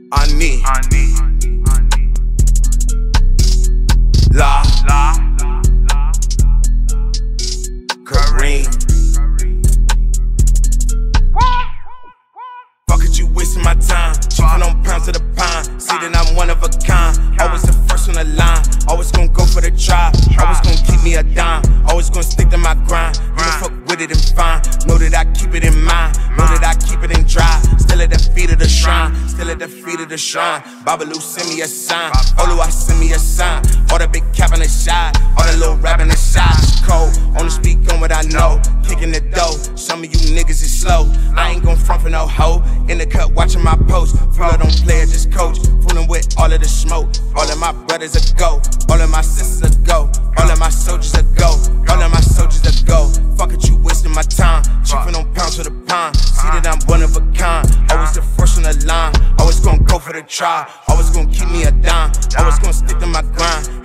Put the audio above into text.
I need La Kareem. Fuck it, you wasting my time. Chippin' on pounds of the pine. See that I'm one of a kind. Always the first on the line. Always gonna go for the tribe. Always gonna keep me a dime. Always gonna stick to my grind. You can fuck with it and fine. Know that I keep it in mind. Know that I keep it in drive. Still at the feet of the shrine. Still at the feet of the shrine. Babalu send me a sign. Oluwa send me a sign. All the big cap in the shot. All the little rap in the shot. Cold. Only speak on what I know. Kicking the dough. Some of you niggas is slow. I ain't gon' front for no hoe. In the cut watching my post. Full don't play it, just coach. Fooling with all of the smoke. All of my brothers a go. All of my sisters a go. All of my soldiers a go. All of my soldiers a go. Fuck it, you wasting my time. Chipping on pounds for the pine. See that I'm one of a kind. Always the first on the line. Always gonna go for the trial. Always gonna keep me a dime. Always gonna stick to my grind.